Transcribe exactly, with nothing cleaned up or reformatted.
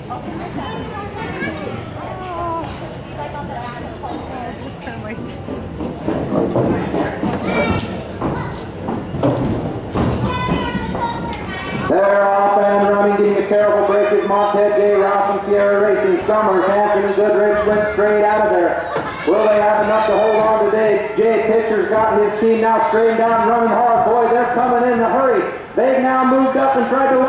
Oh, just turn right. They're off and running, getting a terrible break is Mont, Jay, Ralph, and Sierra Racing. Sommers, Hansen, and Goodrich went straight out of there. Will they have enough to hold on today? Jay Pitcher's got his team now straightened out and running hard. Boy, they're coming in a hurry. They've now moved up and tried to